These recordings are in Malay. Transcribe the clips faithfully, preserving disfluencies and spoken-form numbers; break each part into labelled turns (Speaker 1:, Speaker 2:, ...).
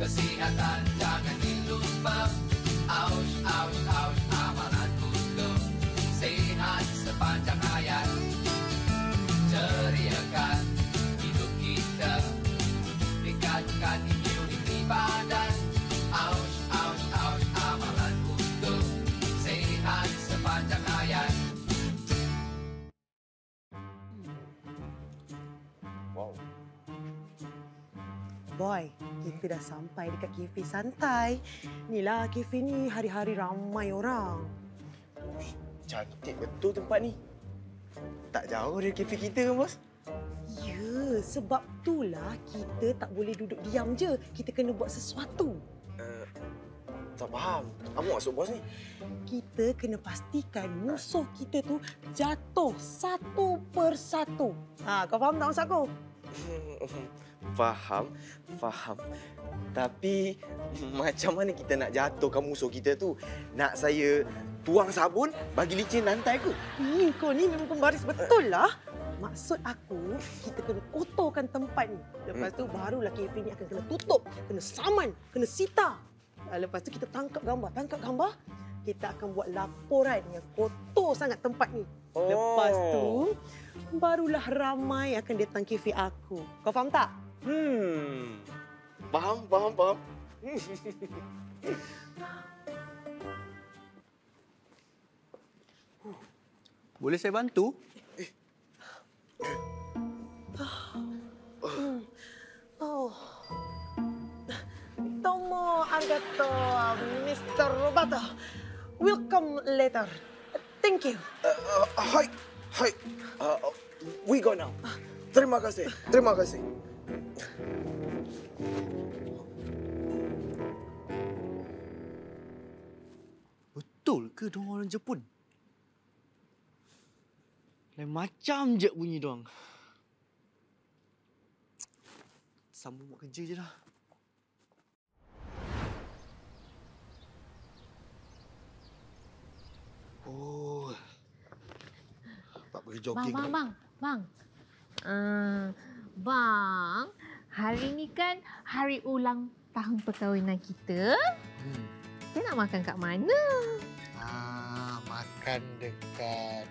Speaker 1: Kesihatan jangan dilupa. Aus, aus, aus, amalan untuk sehat sepanjang hayat. Ceriakan hidup kita, tingkatkan imuniti badan. Aus, aus, aus, amalan untuk sehat sepanjang hayat.
Speaker 2: Wow.
Speaker 3: Boy, kita dah sampai dekat kafe santai. Inilah kafe ni hari-hari ramai orang.
Speaker 2: Cantik betul tempat ni. Tak jauh dari kafe kita kan, bos?
Speaker 3: Ya, sebab itulah kita tak boleh duduk diam je. Kita kena buat sesuatu.
Speaker 2: Uh, tak faham. Apa maksud bos ni?
Speaker 3: Kita kena pastikan musuh kita tu jatuh satu persatu. Ha, kau faham tak maksud aku?
Speaker 2: Faham, faham. Tapi macam mana kita nak jatuhkan musuh kita tu? Nak saya tuang sabun, bagi licin lantai ke?
Speaker 3: Hmm, kau ni memang pembaris betul lah. Maksud aku, kita kena kotorkan tempat ni. Lepas tu barulah kafe ni akan kena tutup, kena saman, kena sita. Lepas tu kita tangkap gambar. Tangkap gambar, kita akan buat laporan yang kotor sangat tempat ni.
Speaker 2: Oh.
Speaker 3: Lepas tu, barulah ramai akan datang kafe aku. Kau faham tak?
Speaker 2: Hmm. Faham, faham, faham.
Speaker 4: Boleh saya bantu?
Speaker 3: Oh. Tomo arigato, mister Roberto. Welcome later. Thank you.
Speaker 2: Uh, uh, hai, hai. Uh, we go now. Terima kasih, terima kasih.
Speaker 4: Betul ke diorang orang Jepun? Lain macam je bunyi diorang. Sambung buat kerja je lah.
Speaker 5: Oh. Pak pergi
Speaker 6: Bang,
Speaker 5: jogging.
Speaker 6: bang, bang. Bang. Uh, bang, hari ni kan hari ulang tahun perkahwinan kita.
Speaker 5: Hmm.
Speaker 6: Kita nak makan kat mana?
Speaker 5: Ah, makan dekat...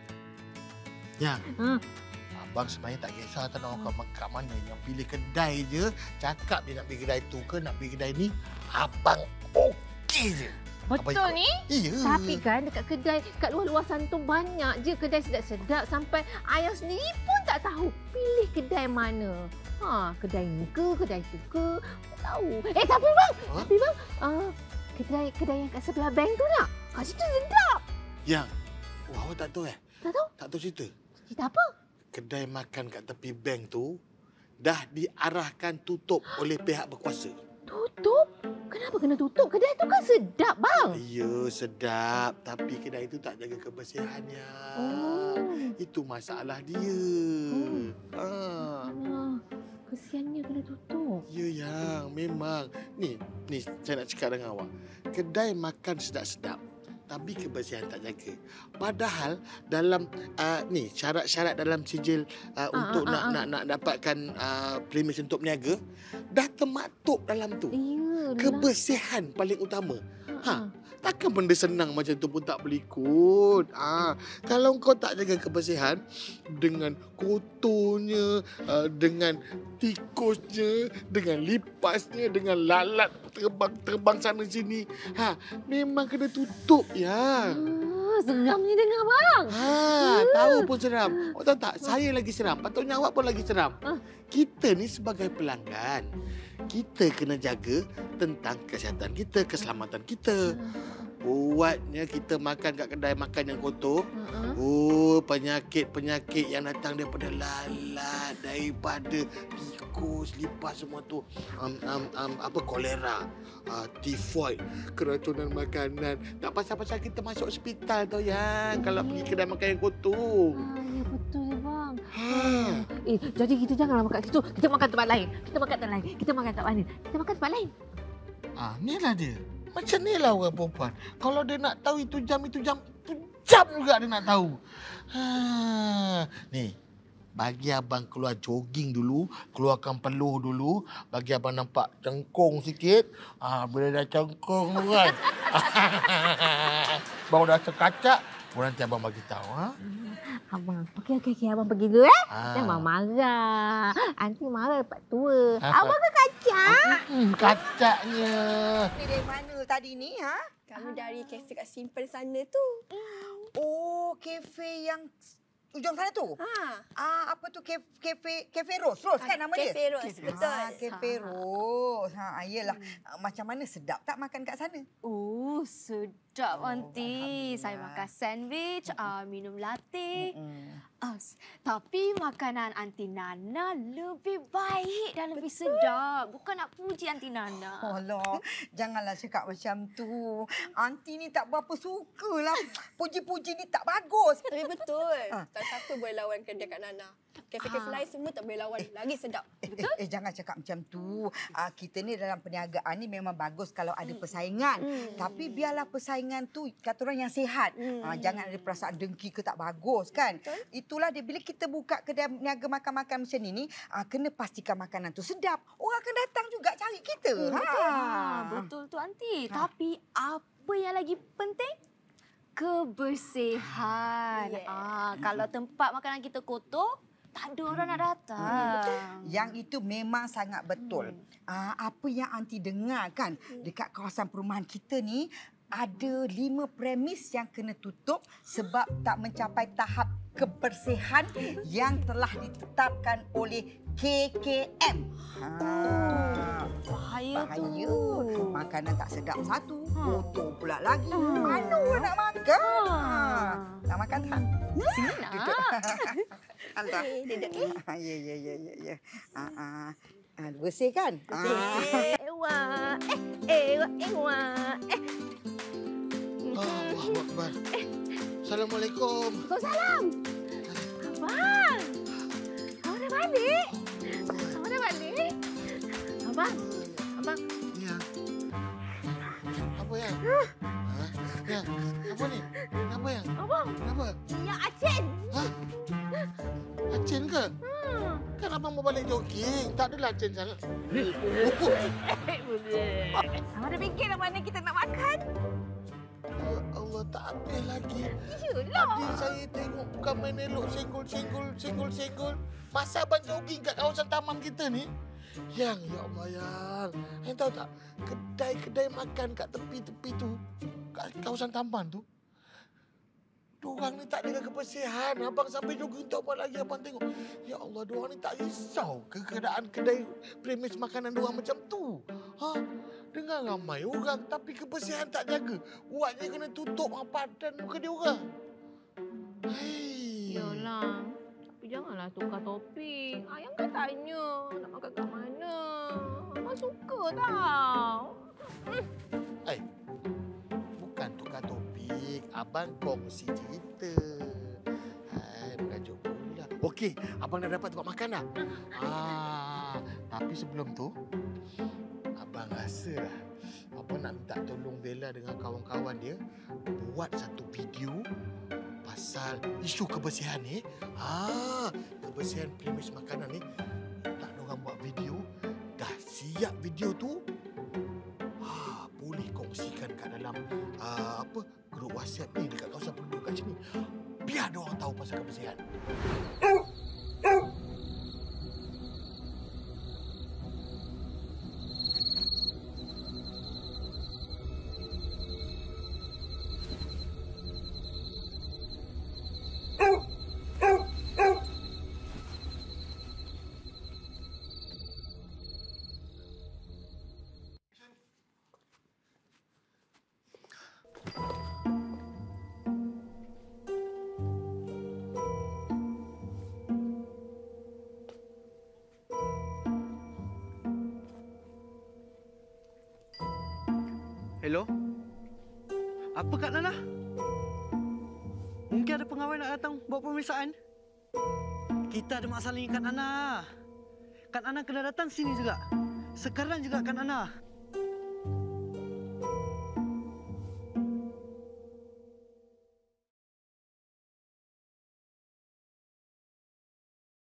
Speaker 5: Ya.
Speaker 6: Hmm.
Speaker 5: Abang sebenarnya tak kisah tak nak makan kat mana. Yang pilih kedai je, cakap dia nak pergi kedai tu ke nak pergi kedai ni, abang okey je.
Speaker 6: Betul ni?
Speaker 5: Iya.
Speaker 6: Tapi kan dekat kedai, kat luar-luasan tu banyak je kedai sedap-sedap sampai ayah sendiri pun tak tahu pilih kedai mana. Ha, kedai ni ke, kedai tu ke, tak tahu. Eh, tapi bang,
Speaker 5: Ha?
Speaker 6: tapi bang, uh, kedai kedai yang kat sebelah bank tu nak? Kat situ sedap.
Speaker 5: Yang? Wah, awak tak tahu eh?
Speaker 6: Tak tahu?
Speaker 5: Tak tahu cerita?
Speaker 6: Cerita apa?
Speaker 5: Kedai makan kat tepi bank tu dah diarahkan tutup oleh pihak berkuasa.
Speaker 6: Tutup? Kenapa kena tutup? Kedai tu kan sedap, bang.
Speaker 5: Ya, sedap. Tapi kedai itu tak jaga kebersihannya.
Speaker 6: Oh.
Speaker 5: Itu masalah dia.
Speaker 6: Hmm.
Speaker 5: Ah.
Speaker 6: Ah, kesiannya kena tutup.
Speaker 5: Ya, yang memang. Ni, ni saya nak cakap dengan awak. Kedai makan sedap-sedap. Tapi kebersihan tak jaga. Padahal dalam uh, ni syarat-syarat dalam sijil uh,
Speaker 6: Ah,
Speaker 5: untuk
Speaker 6: ah,
Speaker 5: nak,
Speaker 6: ah,
Speaker 5: nak nak dapatkan uh, permission untuk berniaga dah termaktub dalam tu.
Speaker 6: Iyalah.
Speaker 5: Kebersihan paling utama.
Speaker 6: Ha.
Speaker 5: Ha, takkan benda senang macam tu pun tak boleh ikut. Ha, kalau kau tak jaga kebersihan dengan kotornya, uh, dengan tikusnya, dengan lipasnya, dengan lalat terbang-terbang sana sini, ha, memang kena tutup ya.
Speaker 6: Ah, seramnya dengar, bang.
Speaker 5: Ha, tahu pun seram. Awak tahu tak, saya lagi seram. Patutnya awak pun lagi seram.
Speaker 6: Ah.
Speaker 5: Kita ni sebagai pelanggan, kita kena jaga tentang kesihatan kita, keselamatan kita. Buatnya kita makan kat kedai makan yang kotor.
Speaker 6: Uh-uh.
Speaker 5: Oh, penyakit-penyakit yang datang daripada lalat, daripada tikus, lipas semua tu. Um, um, um, apa, kolera, uh, tifoid, keracunan makanan. Tak pasal-pasal kita masuk hospital tau ya, kalau pergi kedai makan yang kotor.
Speaker 6: Ah, ya betul ya, bang.
Speaker 5: Ha.
Speaker 6: Eh, jadi kita janganlah makan kat situ. Kita makan tempat lain. Kita makan tempat lain. Kita makan tempat lain. Kita makan tempat lain.
Speaker 5: Ah, inilah dia. Macam ni lah orang perempuan. Kalau dia nak tahu itu jam, itu jam, itu jam juga dia nak tahu. Ha. Ni, bagi abang keluar jogging dulu, keluarkan peluh dulu, bagi abang nampak cengkung sikit. Ah, bila dah cengkung tu kan. Baru dah sekacak, baru nanti abang bagi tahu, ha?
Speaker 6: Abang, okey, okey, okey. Abang pergi dulu, eh.
Speaker 5: Ah.
Speaker 6: Jangan marah. Aunty marah dapat tua. Abang ke kacak?
Speaker 5: Hmm, kacaknya.
Speaker 7: Ni dari mana tadi ni, ha?
Speaker 8: Kami dari kafe kat Simple sana tu.
Speaker 7: Oh, kafe yang ujung sana tu?
Speaker 8: Ha.
Speaker 7: Ah, apa tu kafe kafe kafe Rose, Rose kan nama dia?
Speaker 8: Kafe Rose, betul.
Speaker 7: Ah, kafe Rose. Ha, ayolah. Macam mana, sedap tak makan kat sana?
Speaker 9: Oh, sedap,
Speaker 7: Oh,
Speaker 9: Aunty. Saya
Speaker 7: Alhamdulillah.
Speaker 9: makan sandwich, uh, minum latte.
Speaker 7: Mm.
Speaker 9: Uh, tapi makanan Aunty Nana lebih baik dan lebih sedap. Bukan nak puji Aunty Nana.
Speaker 7: Alah, janganlah cakap macam tu. Aunty ni tak berapa sukalah. Puji-puji ni tak bagus.
Speaker 8: Tapi betul.
Speaker 7: Ha.
Speaker 8: Tak siapa boleh lawan kedai Kak Nana. Kafe-kafe
Speaker 9: Ah.
Speaker 8: lain semua tak boleh lawan. Lagi sedap.
Speaker 7: Eh, eh, eh, jangan cakap macam tu. Ah, kita ni dalam perniagaan ni memang bagus kalau ada persaingan.
Speaker 8: Hmm.
Speaker 7: Tapi biarlah persaingan tu kata orang yang sihat.
Speaker 8: Hmm.
Speaker 7: Ah, jangan ada perasaan dengki ke tak bagus kan.
Speaker 8: Betul.
Speaker 7: Itulah dia, bila kita buka kedai niaga makan-makan macam ni ni, ah, kena pastikan makanan tu sedap. Orang akan datang juga cari kita.
Speaker 8: Hmm,
Speaker 7: ha.
Speaker 9: Ah, betul tu, Aunty.
Speaker 7: Ha.
Speaker 9: Tapi apa yang lagi penting? Kebersihan.
Speaker 8: Yeah.
Speaker 9: Ah, kalau tempat makanan kita kotor, tak ada orang nak datang.
Speaker 7: Yang itu memang sangat betul. Ah, apa yang Aunty dengar kan, dekat kawasan perumahan kita ni, ada lima premis yang kena tutup sebab tak mencapai tahap kebersihan yang telah ditetapkan oleh K K M. Ha.
Speaker 9: Bahaya,
Speaker 7: Bahaya.
Speaker 9: tu.
Speaker 7: Makanan tak sedap satu,
Speaker 9: Ha.
Speaker 7: kotor pula lagi.
Speaker 9: Hmm.
Speaker 7: Mana orang nak makan?
Speaker 9: Ha.
Speaker 7: Ha. Nak makan tak?
Speaker 9: Sini nak.
Speaker 7: Hantar.
Speaker 8: Eh, duduk eh.
Speaker 7: Ya, ya, ya, ya, ya. Ah, ah. Ah, bersih kan?
Speaker 8: Bersih.
Speaker 6: Ewa, eh, ewa, ewa, eh.
Speaker 5: Allahu Akbar. Assalamualaikum.
Speaker 6: Waalaikumsalam. Abang. Abang dah balik? Abang dah balik? Abang, abang.
Speaker 5: Ya. Apa yang? Ha? Ya. Apa ni? Kenapa yang?
Speaker 6: Abang,
Speaker 5: Kenapa?
Speaker 6: yang Acen.
Speaker 5: Ha? Acen ke?
Speaker 6: Hmm.
Speaker 5: Kan abang mau balik jogging. Tak adalah acen sangat.
Speaker 6: Abang dah fikir dah mana kita nak makan?
Speaker 5: Ya Allah, tak habis lagi.
Speaker 6: Yelah.
Speaker 5: Tadi saya tengok bukan main elok senggol-senggol, senggol-senggol. Masa abang jogging kat kawasan taman kita ni. Yang, ya Allah, yang. Yang tahu tak, kedai-kedai makan kat tepi-tepi tu, kat kawasan taman tu, diorang ni tak jaga kebersihan. Abang sampai jogging tak apa lagi abang tengok. Ya Allah, diorang ni tak risau ke keadaan kedai premis makanan diorang macam tu. Ha? Dengan ramai orang tapi kebersihan tak jaga. Buatnya kena tutup padan muka diorang. Hei.
Speaker 6: Yalah. Tapi janganlah tukar topik. Ayang kan tanya nak makan kat mana. Abang suka tau.
Speaker 5: Eh, bukan tukar topik. Abang kongsi cerita. Hai, merajuk pula. Okey, abang dah dapat tempat makan dah. Ah, tapi sebelum tu, abang rasa lah abang nak minta tolong Bella dengan kawan-kawan dia buat satu video pasal isu kebersihan ni. Ah, kebersihan premis makanan ni. Tak ada orang buat video. Dah siap video tu. Ah, boleh kongsikan kat dalam ah, apa grup WhatsApp ni dekat kawasan penduduk kat sini. Biar ada orang tahu pasal kebersihan.
Speaker 4: Hello? Apa Kak Nana? Mungkin ada pengawal nak datang buat pemeriksaan. Kita ada masalah dengan Kak Nana. Kak Nana kena datang sini juga. Sekarang juga Kak Nana.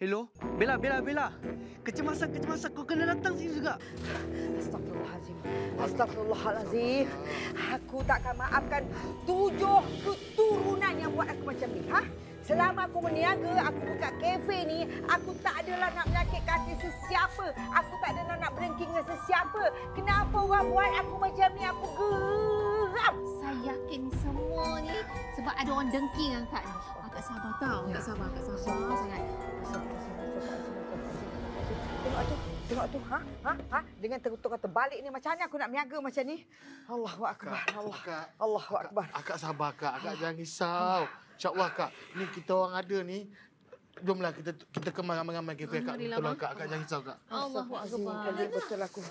Speaker 4: Hello? Bella, Bella, Bella. Kecemasan-kecemasan kau kena datang sini juga.
Speaker 7: Astagfirullahalazim. Astagfirullahalazim. Aku takkan maafkan tujuh keturunan yang buat aku macam ni. Ha? Selama aku berniaga, aku buka kafe ni, aku tak adalah nak menyakitkan hati sesiapa. Aku tak adalah nak berengking dengan sesiapa. Kenapa orang buat aku macam ni? Aku geram.
Speaker 6: Saya yakin semua ni sebab ada orang dengki dengan Kak ni. Akak sabar tau. Akak sabar. Akak sabar sangat.
Speaker 7: Tengok tu. Tengok tu. Ha? Ha? Ha? Dengan tertutup kata balik ni macam mana aku nak berniaga macam ni? Allahu Akbar. Allah.
Speaker 5: Kak,
Speaker 7: Allahu Akbar.
Speaker 5: Akak, akak sabar, Kak. Akak jangan risau. InsyaAllah, Kak. Ni kita orang ada ni. Jomlah kita kita kemas ramai-ramai kafe Kak. Tolong Kak. Akak jangan risau, Kak.
Speaker 6: Allahu Akbar.
Speaker 7: Kali betul aku.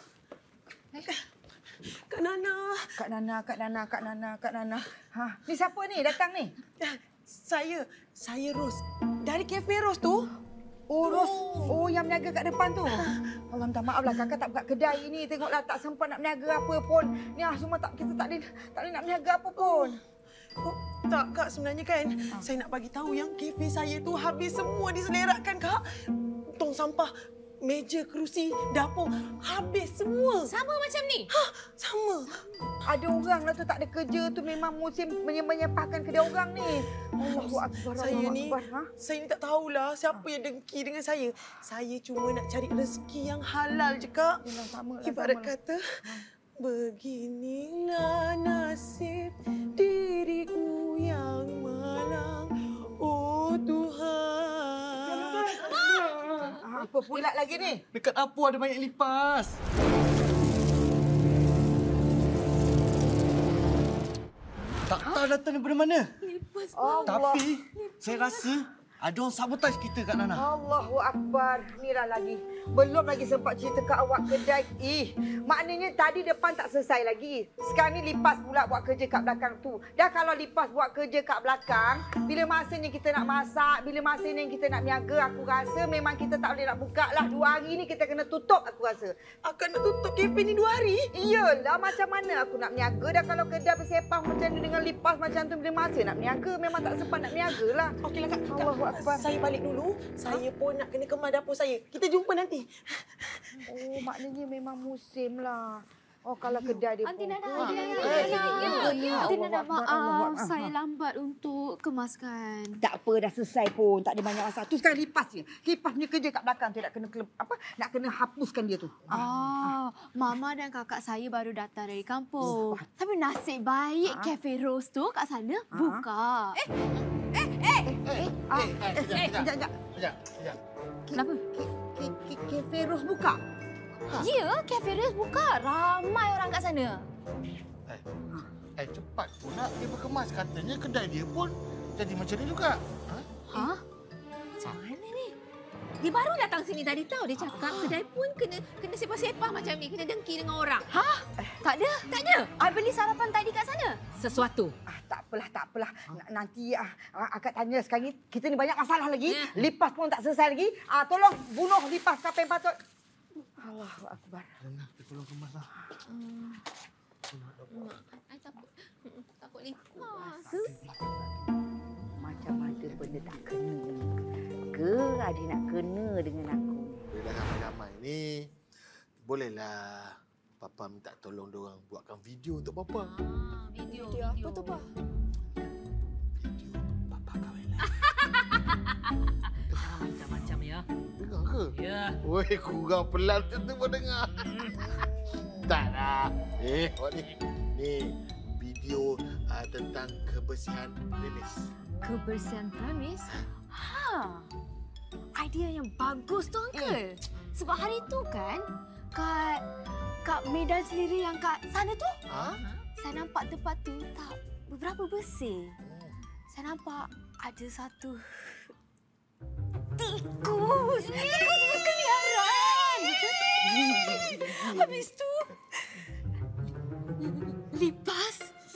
Speaker 3: Kak Nana.
Speaker 7: Kak Nana, Kak Nana, Kak Nana, Kak Nana. Ha, ni siapa ni datang ni?
Speaker 3: Saya, saya Ros. Dari kafe Ros tu.
Speaker 7: Oh, Ros. Oh, yang berniaga kat depan tu. Allah minta maaf lah, kakak tak buka kedai ni. Tengoklah tak sempat nak berniaga apa pun. Ni ah, semua tak kita tak boleh tak boleh nak berniaga apa pun.
Speaker 3: Oh, tak, Kak. Sebenarnya kan, ha. saya nak bagi tahu yang kafe saya tu habis semua diselerakkan, Kak. Tong sampah, meja, kerusi, dapur, habis semua.
Speaker 6: Sama macam ni?
Speaker 3: Ha, sama.
Speaker 7: Ada orang lah tu tak ada kerja tu memang musim menyepahkan kedai orang ni. Allahu Akbar.
Speaker 3: Saya
Speaker 7: Allahu
Speaker 3: ni,
Speaker 7: Akbar, ha?
Speaker 3: saya ni tak tahulah siapa yang dengki dengan saya. Saya cuma nak cari rezeki yang halal je, Kak.
Speaker 7: Yalah, sama lah,
Speaker 3: Ibarat
Speaker 7: sama lah.
Speaker 3: kata, beginilah nasib diriku yang malang, oh Tuhan.
Speaker 7: Ah, apa pula lagi ni?
Speaker 4: Dekat apa ada banyak lipas. Tak tahu datang daripada mana.
Speaker 6: Lipas
Speaker 7: Allah.
Speaker 4: Tapi saya rasa ada orang sabotaj kita, Kak Nana.
Speaker 7: Allahu Akbar. Inilah lagi. Belum lagi sempat cerita kat awak kedai. Ih, maknanya tadi depan tak selesai lagi. Sekarang ni lipas pula buat kerja kat belakang tu. Dah kalau lipas buat kerja kat belakang, bila masanya kita nak masak, bila masanya kita nak niaga, aku rasa memang kita tak boleh nak buka lah. Dua hari ni kita kena tutup, aku rasa.
Speaker 3: Akan nak tutup kafe ni dua hari?
Speaker 7: Iyalah, macam mana aku nak berniaga dah kalau kedai bersepah macam ni dengan lipas macam tu, bila masa nak berniaga, memang tak sempat nak berniaga lah.
Speaker 3: Okeylah, Kak. Kak,
Speaker 7: Allahu Akbar.
Speaker 3: saya balik dulu. Saya pun nak kena kemas dapur saya. Kita jumpa nanti.
Speaker 7: Oh, maknanya memang musim lah. Oh, kalau kedai dia
Speaker 9: Aunty
Speaker 7: buka.
Speaker 9: Nana, Aunty Nana,
Speaker 7: Eh,
Speaker 9: Aunty
Speaker 7: ya,
Speaker 9: Nana.
Speaker 7: ya.
Speaker 9: Aunty
Speaker 7: Allah
Speaker 9: Nana,
Speaker 7: Akbar, Allah
Speaker 9: maaf.
Speaker 7: Akbar.
Speaker 9: Saya lambat untuk kemaskan.
Speaker 7: Tak apa, dah selesai pun. Tak ada banyak masalah. Tu sekarang lipas je. Lipas punya kerja kat belakang tu nak kena apa? Nak kena hapuskan dia tu.
Speaker 9: Ah, Mama dan kakak saya baru datang dari kampung. Tapi nasib baik
Speaker 7: Ah.
Speaker 9: Cafe Rose tu kat sana buka. Eh,
Speaker 7: Eh,
Speaker 5: Eh, eh, eh,
Speaker 7: eh, sekejap, sekejap.
Speaker 5: Sekejap, sekejap.
Speaker 9: kenapa?
Speaker 7: Kafe Ros buka.
Speaker 9: Ya, Cafe Rose buka. Ramai orang kat sana.
Speaker 5: Eh, eh, cepat pula dia berkemas. Katanya kedai dia pun jadi macam ni juga. Ha?
Speaker 9: Ha?
Speaker 6: Macam mana ni? Dia baru datang sini tadi tahu. Dia cakap kedai pun kena kena sepah-sepah macam ni. Kena dengki dengan orang.
Speaker 9: Ha? Tak ada? Tak ada. I beli sarapan tadi kat sana.
Speaker 6: Sesuatu.
Speaker 7: Ah, tak apalah, tak apalah. N- Nanti ah, ah, akak tanya sekarang ni kita ni banyak masalah lagi. Lipas pun tak selesai lagi. Ah, tolong bunuh lipas siapa yang patut. Allahu Akbar.
Speaker 5: Nana, kita tolong kemas lah.
Speaker 6: I takut. Takut lipas.
Speaker 7: Macam ada benda tak kena ni. Ke ada nak kena dengan aku?
Speaker 5: Bila dah ramai-ramai ni, bolehlah Papa minta tolong diorang buatkan video untuk Papa.
Speaker 6: Ah, video,
Speaker 8: Dia apa tu, Pak?
Speaker 5: Video Papa kahwin lah.
Speaker 6: Macam-macam ya.
Speaker 5: Dengar ke?
Speaker 6: Ya.
Speaker 5: Weh, kurang pelan tu tu pun dengar. Tak lah. Eh, awak ni. Ni, video uh, tentang kebersihan premis.
Speaker 9: Kebersihan premis? Ha. Idea yang bagus tu, Uncle. Sebab hari tu kan, kat kat medan sendiri yang kat sana tu,
Speaker 5: Ha?
Speaker 9: saya nampak tempat tu tak beberapa bersih. Saya nampak ada satu tikus. Tikus berkeliaran. Habis tu, lipas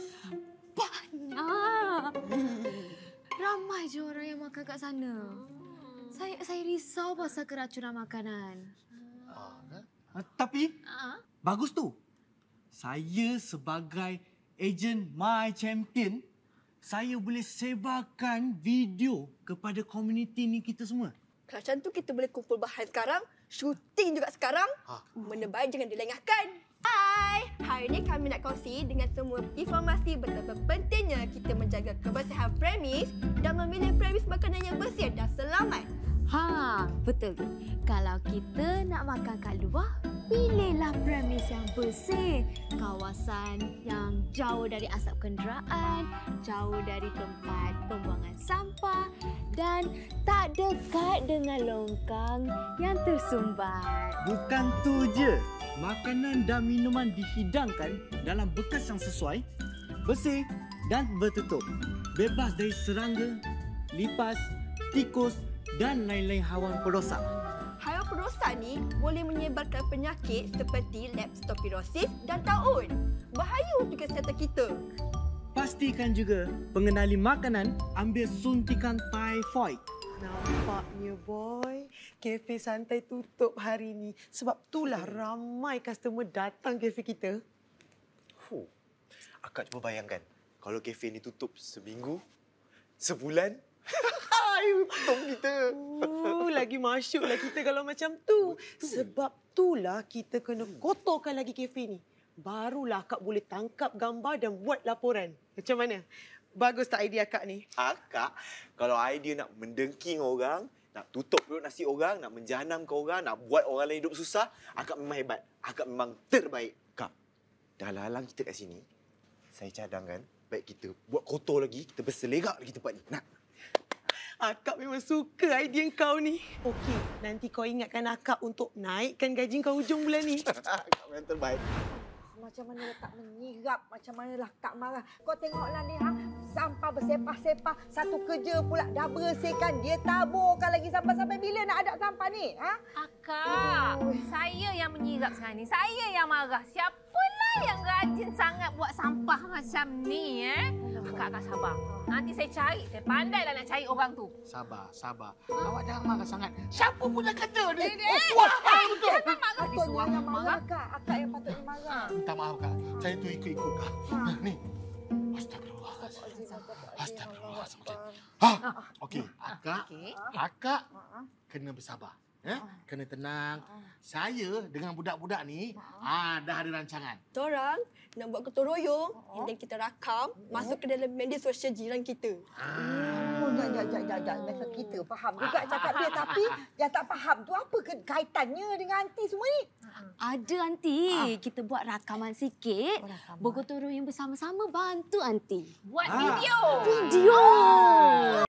Speaker 9: banyak. Ramai je orang yang makan kat sana. Saya saya risau pasal keracunan makanan.
Speaker 5: Ah, kan?
Speaker 4: Ah, tapi
Speaker 6: Ah.
Speaker 4: bagus tu. Saya sebagai ejen My Champion, saya boleh sebarkan video kepada komuniti ni kita semua.
Speaker 8: Kalau macam tu kita boleh kumpul bahan sekarang, syuting juga sekarang.
Speaker 5: Ha.
Speaker 8: Benda baik jangan dilengahkan. Hai, hari ini kami nak kongsi dengan semua informasi betapa pentingnya kita menjaga kebersihan premis dan memilih premis makanan yang bersih dan selamat.
Speaker 9: Ha, betul. Kalau kita nak makan kat luar, pilihlah premis yang bersih. Kawasan yang jauh dari asap kenderaan, jauh dari tempat pembuangan sampah dan tak dekat dengan longkang yang tersumbat.
Speaker 4: Bukan tu je. Makanan dan minuman dihidangkan dalam bekas yang sesuai, bersih dan bertutup. Bebas dari serangga, lipas, tikus dan lain-lain haiwan perosak.
Speaker 8: Haiwan perosak ni boleh menyebarkan penyakit seperti leptospirosis dan taun. Bahaya untuk kesihatan kita.
Speaker 4: Pastikan juga pengenali makanan ambil suntikan typhoid.
Speaker 3: Nampaknya boy, kafe santai tutup hari ni. Sebab itulah ramai customer datang kafe kita.
Speaker 2: Huh. Akak cuba bayangkan, kalau kafe ni tutup seminggu, sebulan, untung kita.
Speaker 3: Uh, lagi masyuklah kita kalau macam tu. Sebab itulah kita kena kotorkan lagi kafe ni. Barulah akak boleh tangkap gambar dan buat laporan. Macam mana? Bagus tak idea akak ni?
Speaker 2: Akak, kalau idea nak mendengking orang, nak tutup perut nasi orang, nak menjahanamkan orang, nak buat orang lain hidup susah, akak memang hebat. Akak memang terbaik. Kak, dah lalang kita kat sini, saya cadangkan baik kita buat kotor lagi, kita berselerak lagi tempat ni. Nak?
Speaker 3: Akak memang suka idea kau ni. Okey, nanti kau ingatkan akak untuk naikkan gaji kau hujung bulan ni.
Speaker 2: Akak memang terbaik.
Speaker 7: Macam mana tak menyirap, macam manalah tak marah. Kau tengoklah ni, ha? Sampah bersepah-sepah. Satu kerja pula dah bersihkan. Dia taburkan lagi sampah. Sampai bila nak ada sampah ni? Ha?
Speaker 6: Akak, oh. Saya yang menyirap sekarang ni. Saya yang marah. Siapalah yang rajin sangat buat sampah macam ni, eh? Akak, akak sabar. Nanti saya cari. Saya pandailah nak cari orang tu.
Speaker 5: Sabar, sabar. Awak jangan marah sangat. Siapa punya kata ni?
Speaker 6: Dek,
Speaker 5: Oh, kuat. Ah, betul.
Speaker 6: Jangan marah.
Speaker 7: Patutnya yang marah, Kak. Akak yang patutnya marah.
Speaker 5: Minta maaf, Kak. Saya tu ikut-ikut, Kak. Nah, ni. Astagfirullahaladzim. Astagfirullahaladzim. Ha, okey. Akak, akak kena bersabar. Eh? Kena tenang. Saya dengan budak-budak ni ah, dah ada rancangan.
Speaker 8: Torang nak buat gotong royong oh. dan kita rakam oh. masuk ke dalam media sosial jiran kita.
Speaker 7: Oh, ya, ya, ya, ya, ya. Masa kita faham juga cakap dia. Tapi yang tak faham tu apa kaitannya dengan anti semua ni?
Speaker 9: Ada, Anti. Kita buat rakaman sikit. Oh, rakaman. Bergotong royong bersama-sama bantu Anti.
Speaker 6: Buat ah. video.
Speaker 9: Video. Ah.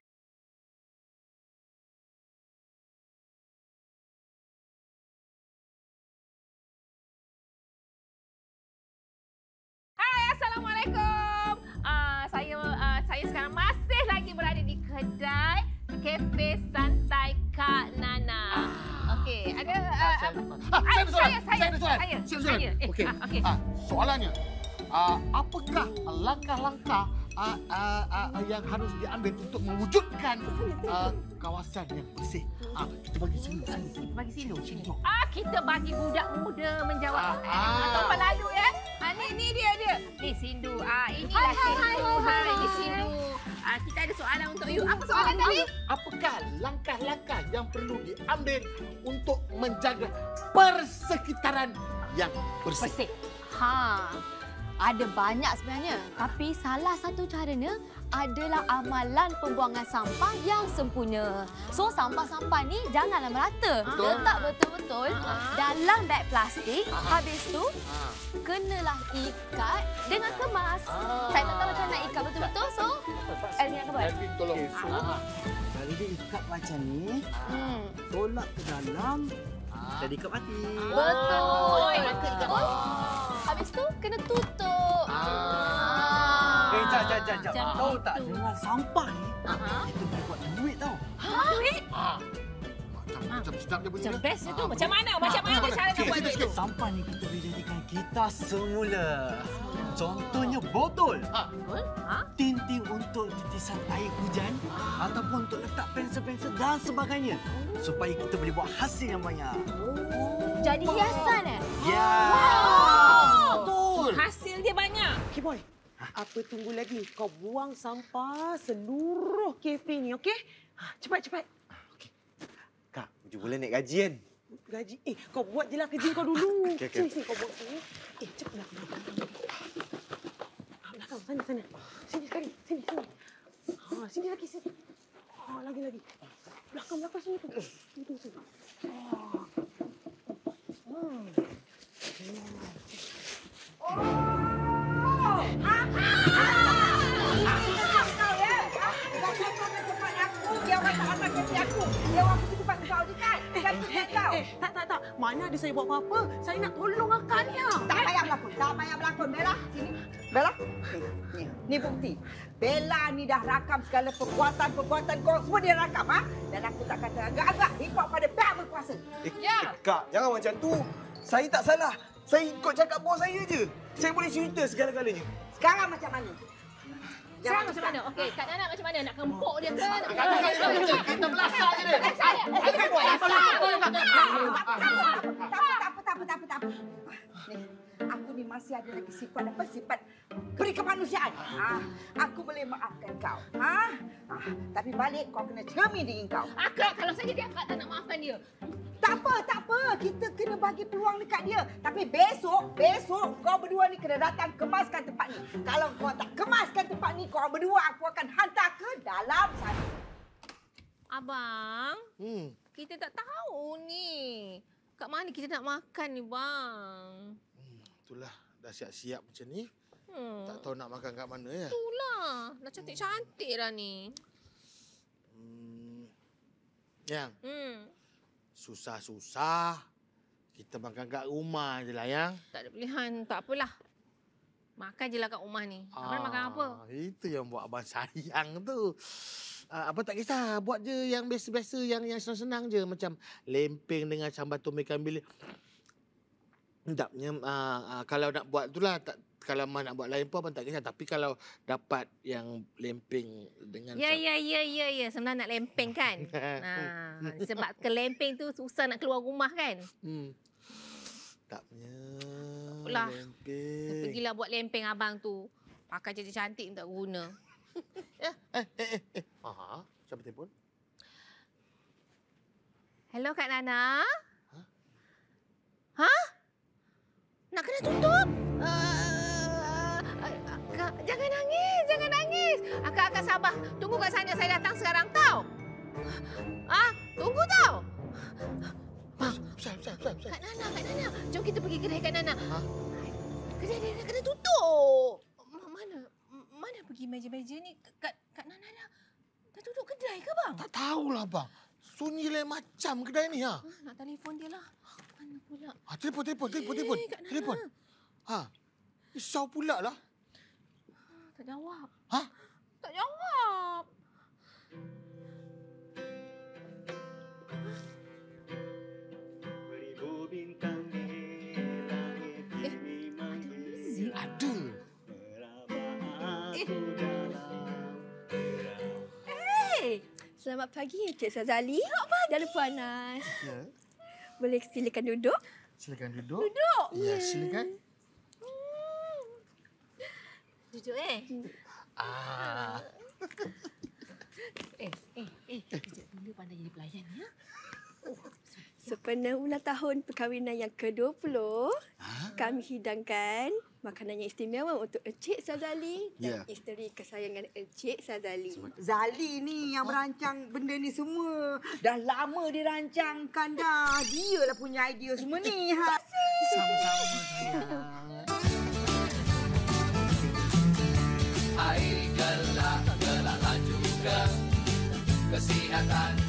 Speaker 6: Assalamualaikum. Uh, saya uh, saya sekarang masih lagi berada di kedai Kafe Santai Kak Nana. Okey, ada uh,
Speaker 5: saya, ah, saya, ada soalan.
Speaker 6: saya, saya,
Speaker 5: saya ada soalan.
Speaker 6: saya,
Speaker 5: saya,
Speaker 6: saya. Eh,
Speaker 5: Okey.
Speaker 6: ah, okay.
Speaker 5: Ah, soalannya, uh, apakah langkah-langkah uh, uh, uh, yang harus diambil untuk mewujudkan uh, kawasan yang bersih? Ah, kita bagi sini, sini.
Speaker 6: Kita bagi sini.
Speaker 5: sini.
Speaker 6: Ah, kita bagi budak muda menjawab.
Speaker 5: Ah,
Speaker 6: Eh,
Speaker 5: ah.
Speaker 6: Atau pelalu ya. Ah, ni, ni dia dia. Ni Sindu. Ah, inilah
Speaker 9: Hai, hai,
Speaker 6: Sindu.
Speaker 9: hai, hai,
Speaker 6: Ha,
Speaker 9: hai.
Speaker 6: ini Sindu. Ah, kita ada soalan untuk you. Apa soalan tadi?
Speaker 5: Apakah langkah-langkah yang perlu diambil untuk menjaga persekitaran yang bersih?
Speaker 6: Bersih.
Speaker 9: Ha. Ada banyak sebenarnya. Tapi salah satu caranya adalah amalan pembuangan sampah yang sempurna. So, sampah-sampah ni janganlah merata.
Speaker 5: Betul.
Speaker 9: Letak betul-betul dalam beg plastik. Habis tu, kenalah ikat dengan kemas. Saya tak tahu macam nak ikat betul-betul. So, Elvin akan buat.
Speaker 5: Elvin, tolong.
Speaker 4: Okey, so, kalau dia ikat macam ni,
Speaker 9: Hmm.
Speaker 4: tolak ke dalam, jadi ikat mati.
Speaker 9: Betul.
Speaker 5: ikat, ikat.
Speaker 9: Oh. Habis tu, kena tutup.
Speaker 5: Ah.
Speaker 4: Eh, jap, jap, jap, jap.
Speaker 6: Macam
Speaker 4: Tahu
Speaker 6: itu.
Speaker 4: tak, dengan sampah ni, kita boleh buat duit tau.
Speaker 6: Duit?
Speaker 5: Ah. Macam, macam sedap dia bunyi.
Speaker 6: Macam
Speaker 5: dah.
Speaker 6: best itu.
Speaker 5: Ah,
Speaker 6: Macam
Speaker 5: betul.
Speaker 6: mana? Macam
Speaker 5: Ah,
Speaker 6: mana
Speaker 5: macam
Speaker 6: cara nak
Speaker 5: Sikit,
Speaker 6: buat
Speaker 5: sikit,
Speaker 6: duit
Speaker 5: sikit.
Speaker 6: itu?
Speaker 4: Sampah ni kita boleh jadikan kita semula. Contohnya botol.
Speaker 5: Ah.
Speaker 6: Ha?
Speaker 4: Tinting untuk titisan air hujan ataupun untuk letak pensel-pensel dan sebagainya. Supaya kita boleh buat hasil yang banyak.
Speaker 9: Jadi hiasan eh?
Speaker 4: Ya.
Speaker 5: Betul.
Speaker 6: Hasil dia banyak.
Speaker 3: Okey boy, apa tunggu lagi? Kau buang sampah seluruh kafe ni, okey? Ha, cepat, cepat.
Speaker 2: tujuh bulan naik gaji kan?
Speaker 3: Gaji. Eh, kau buat je lah kerja kau dulu.
Speaker 2: Okay, okay.
Speaker 3: Sini, sini kau buat sini. Eh, cepatlah. Belakang, sana, sana. Sini sekali. Sini, sini. Ha, sini lagi, sini. Ha, lagi, lagi. Belakang, belakang sini tu. Sini, tu, sini. Ha. Hmm.
Speaker 7: Oh! Ah! Dia orang tak hantar kerja aku. Dia orang pergi tempat kau je kan? Kan kerja kau.
Speaker 3: Eh, tak, tak, tak. Mana ada saya buat apa-apa. Saya nak tolong akannya.
Speaker 7: Tak payah berlakon. Tak payah berlakon. Bella, sini. Bella. Ni, ni bukti. Bella ni dah rakam segala perbuatan-perbuatan kau. Semua dia rakam, ha? Dan aku tak kata agak-agak hip-hop pada pihak berkuasa.
Speaker 2: Eh, ya. eh, Kak, jangan macam tu. Saya tak salah. Saya ikut cakap bos saya je. Saya boleh cerita segala-galanya.
Speaker 7: Sekarang macam mana?
Speaker 6: Sekarang macam mana? Okey, Kak Nana macam mana? Nak kempuk dia ke? Nak
Speaker 5: Kita belasah je dia.
Speaker 7: Tak apa, tak apa, tak apa, tak apa. Ni, aku ni masih ada lagi sifat apa? Sifat beri kemanusiaan. Ah, aku boleh maafkan kau. Ah, ah, tapi balik kau kena cermin diri kau.
Speaker 6: Akak, kalau saya jadi akak tak nak maafkan dia.
Speaker 7: Tak apa, tak apa. Kita kena bagi peluang dekat dia. Tapi besok, besok kau berdua ni kena datang kemaskan tempat ni. Kalau kau tak kemaskan tempat ni, kau berdua aku akan hantar ke dalam sana.
Speaker 6: Abang,
Speaker 5: Hmm.
Speaker 6: kita tak tahu ni. Kat mana kita nak makan ni, bang?
Speaker 5: hmm. Itulah, dah siap-siap macam ni.
Speaker 6: Hmm.
Speaker 5: Tak tahu nak makan kat mana ya.
Speaker 6: Itulah. Dah cantik-cantik dah ni.
Speaker 5: Hmm. Yang,
Speaker 6: Hmm.
Speaker 5: susah-susah. Kita makan kat rumah je lah, Yang.
Speaker 6: Tak ada pilihan. Tak apalah. Makan je lah kat rumah ni. Abang nak makan apa?
Speaker 5: Itu yang buat abang sayang tu. Uh, apa tak kisah, buat je yang biasa-biasa, yang yang senang-senang je. Macam lempeng dengan sambal tumis ikan bilis. Sedapnya, uh, uh, kalau nak buat tu lah, tak, kalau Mak nak buat lain pun abang tak kisah. Tapi kalau dapat yang lempeng dengan...
Speaker 6: Ya, ya, ya, ya, ya. Sebenarnya nak lempeng kan? Nah, sebab ke lempeng tu susah nak keluar rumah kan?
Speaker 5: Hmm. Sedapnya.
Speaker 6: Apalah.
Speaker 5: Lempeng.
Speaker 6: Pergilah buat lempeng abang tu. Pakai cantik-cantik tak guna.
Speaker 5: Eh, eh, eh, eh, eh. Aha, siapa telefon?
Speaker 6: Hello, Kak Nana? Ha? Ha? Nak kena tutup? Uh, Kak, jangan nangis, jangan nangis. Akak-akak sabar. Tunggu kat sana, saya datang sekarang tau. Ah, tunggu tau.
Speaker 5: Besar, besar, besar, besar.
Speaker 6: Kak Nana, Kak Nana. Jom kita pergi kedai Kak Nana.
Speaker 5: Ha?
Speaker 6: Kedai dia dah kena tutup. Mana? Mana pergi meja-meja ni? Kak, Kak Nana dah, dah tutup kedai ke bang?
Speaker 5: Tak tahulah bang. Sunyi lain macam kedai ni ha.
Speaker 6: Ah, nak telefon dia lah. Mana pula?
Speaker 5: Ha, telefon, telefon, telefon, telefon.
Speaker 6: Eh, Kak Nana.
Speaker 5: Telefon. Ha. Risau pula lah.
Speaker 6: Tak jawab.
Speaker 5: Ha?
Speaker 6: Tak jawab. Eh, ada muzik.
Speaker 5: Ada.
Speaker 8: Hey, selamat pagi Encik Sazali. Selamat pagi. Dan Puan Nas.
Speaker 5: Ya.
Speaker 8: Boleh silakan duduk?
Speaker 5: Silakan duduk.
Speaker 8: Duduk.
Speaker 5: Ya, silakan.
Speaker 6: Duduk eh.
Speaker 5: Ah.
Speaker 6: Eh, eh, eh. Kejap dulu pandai jadi pelayan ya.
Speaker 8: Sempena ulang tahun perkahwinan yang ke dua puluh,
Speaker 5: Ha?
Speaker 8: kami hidangkan makanan yang istimewa untuk Encik Sazali
Speaker 5: Ya.
Speaker 8: dan isteri kesayangan Encik Sazali.
Speaker 7: Zali ni yang merancang benda ni semua. Dah lama dia rancangkan dah. Dia lah punya idea semua ni. Ha.
Speaker 5: Sama-sama sayang.
Speaker 1: Air gelap, gelap laju ke kesihatan